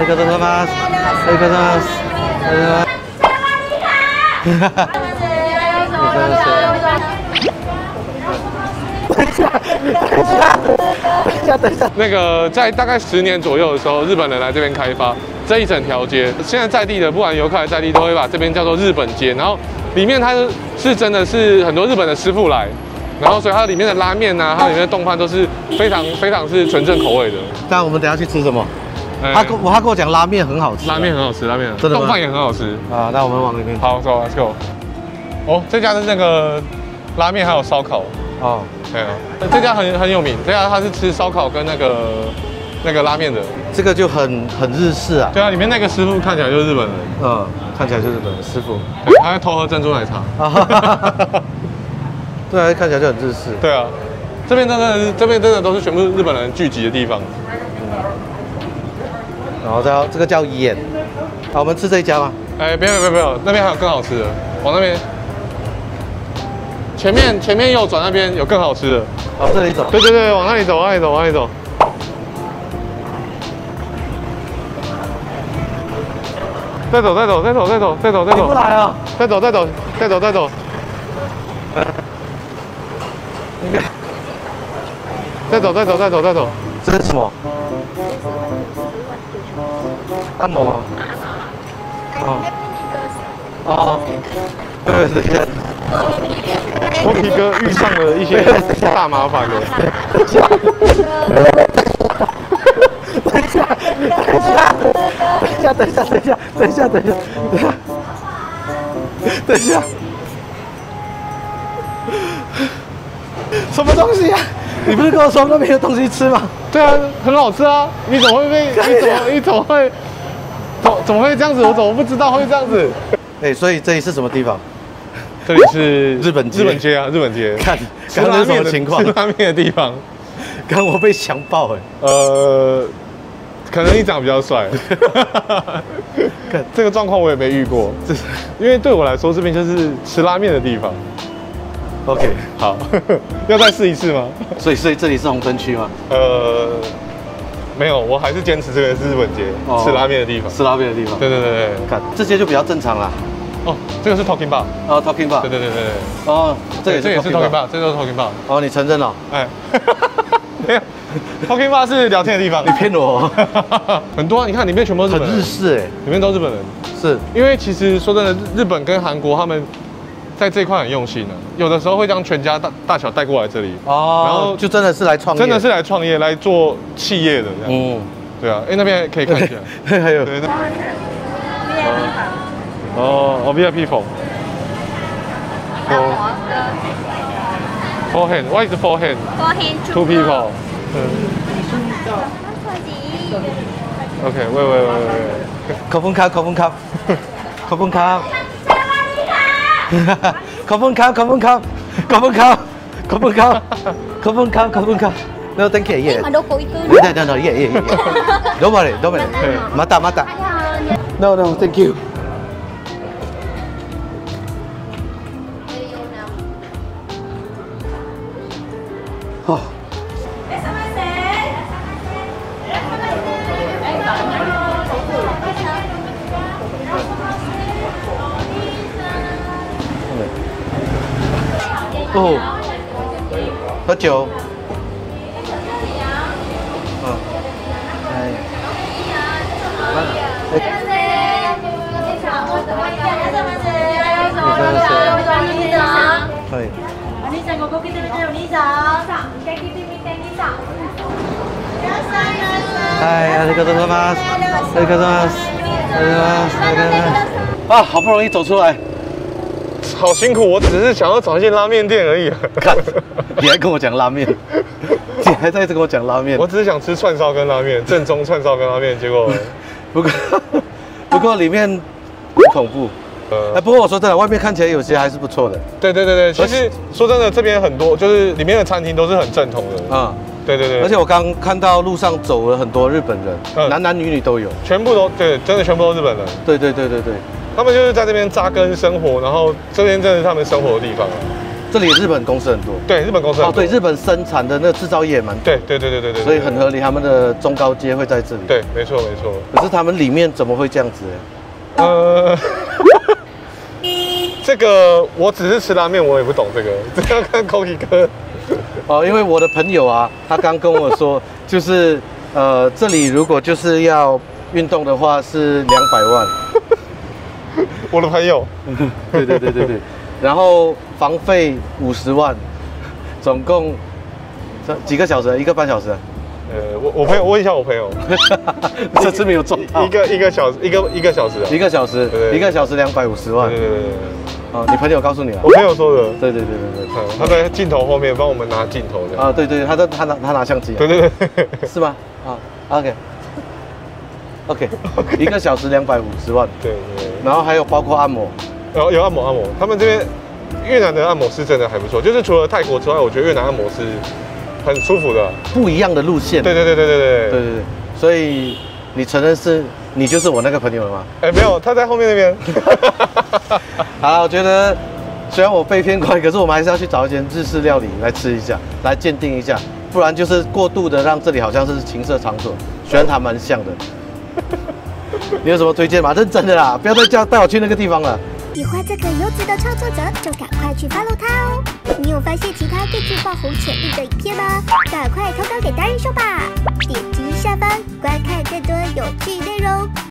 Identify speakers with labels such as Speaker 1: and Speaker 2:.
Speaker 1: りがとうございます。ありがとうございます。ありがとうございます。
Speaker 2: 那个在大概10年左右的时候，日本人来这边开发这一整条街。现在在地的不管游客还是在地，都会把这边叫做日本街。然后里面它是真的是很多日本的师傅来，然后所以它里面的拉面啊，它里面的冻饭都是非常是纯正口味的。
Speaker 1: 那我们等下去吃什么？他跟我讲拉面很好吃，
Speaker 2: 拉面很好吃，拉面
Speaker 1: 真的吗？
Speaker 2: 冻饭也很好吃
Speaker 1: 啊。那我们往里面
Speaker 2: 好走 ，Let's go。哦，这家的那个拉面还有烧烤
Speaker 1: 哦。
Speaker 2: 对啊，这家很有名，这家它是吃烧烤跟那个拉面的。
Speaker 1: 这个就很日式啊。
Speaker 2: 对啊，里面那个师傅看起来就是日本人。
Speaker 1: 嗯，看起来就是日本人师傅。
Speaker 2: 对，他在偷喝珍珠奶茶。
Speaker 1: 对啊，看起来就很日式。
Speaker 2: 对啊，这边真的都是全部日本人聚集的地方。
Speaker 1: 然后这个叫眼。好，我们吃这一家吗？
Speaker 2: 哎，不要，那边还有更好吃的，往那边。前面右转那边有更好吃的，
Speaker 1: 往这里走。
Speaker 2: 对，往那里走。再走。
Speaker 1: 你不来啊？
Speaker 2: 再走。再走。
Speaker 1: 这是什么？按摩吗？哦。对。
Speaker 2: 脱皮哥遇上了一些大麻烦了。
Speaker 1: 等一下，什么东西啊？你不是跟我说那边有东西吃吗？
Speaker 2: 对啊，很好吃啊！你怎么会这样子？我怎么不知道会这样子？
Speaker 1: 哎，所以这里是什么地方？
Speaker 2: 这里是
Speaker 1: 日本街
Speaker 2: 啊，日本街。
Speaker 1: 看，刚刚是什么情况？
Speaker 2: 吃拉面的地方。
Speaker 1: 刚我被强暴哎。
Speaker 2: 可能你长得比较帅。这个状况我也没遇过，因为对我来说这边就是吃拉面的地方。
Speaker 1: OK，
Speaker 2: 好，要再试一次吗？
Speaker 1: 所以这里是红灯区吗？
Speaker 2: 没有，我还是坚持这个是日本街，吃拉面的地方。
Speaker 1: 吃拉面的地方。对。看这些就比较正常啦。
Speaker 2: 哦，这个是 Talking Bar。
Speaker 1: 哦 ，Talking Bar。
Speaker 2: 对。
Speaker 1: 哦，这也是
Speaker 2: Talking Bar， 这就是 Talking Bar。
Speaker 1: 哦，你承认了？
Speaker 2: 哎，没有 ，Talking Bar 是聊天的地方。
Speaker 1: 你骗我？
Speaker 2: 很多啊，你看里面全部都是日本人。
Speaker 1: 很日式哎，
Speaker 2: 里面都是日本人。是因为其实说真的，日本跟韩国他们在这一块很用心的，有的时候会将全家大小带过来这里。哦。然后
Speaker 1: 就真的是来创业。
Speaker 2: 真的是来创业，来做企业的这样。对啊，哎，那边可以看一下。
Speaker 1: 还有。
Speaker 2: 哦 ，VIP phone。Four hand. What is four hand?
Speaker 3: Four hand.
Speaker 2: Two people. Okay. Wait.
Speaker 1: ขอบคุณครับ。No, thank you. Yeah. No. Yeah. Don't worry. Mata. No, thank you. 哦。哦，喝酒。はい。お兄さんここ来てるお兄さん。嗨，ありがとうございます。啊，好不容易走出来。
Speaker 2: 好辛苦，我只是想要找一间拉面店而已。
Speaker 1: 看，你还跟我讲拉面，你还在跟我讲拉面。
Speaker 2: 我只是想吃串烧跟拉面，正宗串烧跟拉面，结果
Speaker 1: 不过里面很恐怖。不过我说真的，外面看起来有些还是不错的。
Speaker 2: 对，其实说真的，这边很多就是里面的餐厅都是很正统的。嗯，对。
Speaker 1: 而且我刚看到路上走了很多日本人，男女都有，
Speaker 2: 全部都对，真的全部都是日本人。
Speaker 1: 对。
Speaker 2: 他们就是在这边扎根生活，然后这边真的是他们生活的地方。
Speaker 1: 这里日本公司很多。
Speaker 2: 对，日本公司很多。
Speaker 1: 对，日本生产的那个制造业也蛮多。
Speaker 2: 对。
Speaker 1: 所以很合理，他们的中高阶会在这里。
Speaker 2: 对，没错。
Speaker 1: 可是他们里面怎么会这样子？
Speaker 2: 这个我只是吃拉面，我也不懂这个，这要看 Koki 哥。
Speaker 1: 因为我的朋友啊，他刚跟我说，就是这里如果就是要运动的话是200万。
Speaker 2: 我的朋友。
Speaker 1: 对。然后房费50万，总共几个小时？1个半小时。
Speaker 2: 我朋友问一下我朋友，
Speaker 1: 这次没有中到。
Speaker 2: 一个小时啊。
Speaker 1: 1个小时250万。
Speaker 2: 对。
Speaker 1: 你朋友告诉你了？
Speaker 2: 我朋友说的。
Speaker 1: 对。
Speaker 2: 他在镜头后面帮我们拿镜头的。
Speaker 1: 对，他拿相机。
Speaker 2: 对。
Speaker 1: 是吗？OK。1个小时250万。对。然后还有包括按摩。
Speaker 2: 有按摩。他们这边越南的按摩是真的还不错，就是除了泰国之外，我觉得越南按摩是很舒服的，
Speaker 1: 不一样的路线。对。所以你承认你就是我那个朋友了吗？
Speaker 2: 没有，他在后面那边。
Speaker 1: 好，我觉得虽然我被偏快，可是我们还是要去找一间日式料理来吃一下，来鉴定一下，不然就是过度的让这里好像是情色场所，虽然它蛮像的。你有什么推荐吗？认真的啦，不要再带我去那个地方了。
Speaker 3: 喜欢这个优质的创作者，就赶快去 follow 他哦！你有发现其他更具爆红潜力的影片吗？赶快投稿给达人秀吧！点击下方观看更多有趣内容。